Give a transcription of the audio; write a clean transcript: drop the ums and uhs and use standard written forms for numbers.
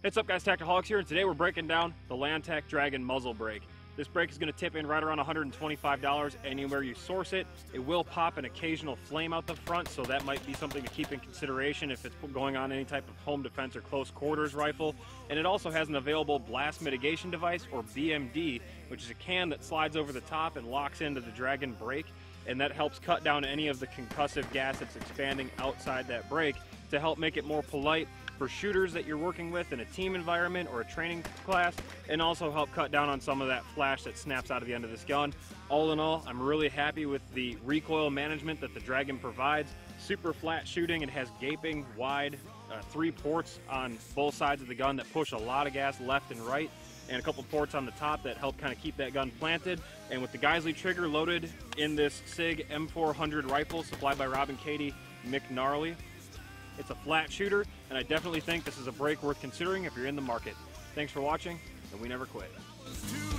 What's up guys, Tactiholics here, and today we're breaking down the Lantac Dragon muzzle brake. This brake is going to tip in right around $125 anywhere you source it. It will pop an occasional flame out the front, so that might be something to keep in consideration if it's going on any type of home defense or close quarters rifle. And it also has an available blast mitigation device, or BMD, which is a can that slides over the top and locks into the Dragon brake, and that helps cut down any of the concussive gas that's expanding outside that brake to help make it more polite for shooters that you're working with in a team environment or a training class, and also help cut down on some of that flash that snaps out of the end of this gun. All in all, I'm really happy with the recoil management that the Dragon provides. Super flat shooting. It has gaping wide 3 ports on both sides of the gun that push a lot of gas left and right, and a couple ports on the top that help kind of keep that gun planted. And with the Geisley trigger loaded in this Sig M400 rifle supplied by Rob and Katie McNarly, it's a flat shooter, and I definitely think this is a brake worth considering if you're in the market. Thanks for watching, and we never quit.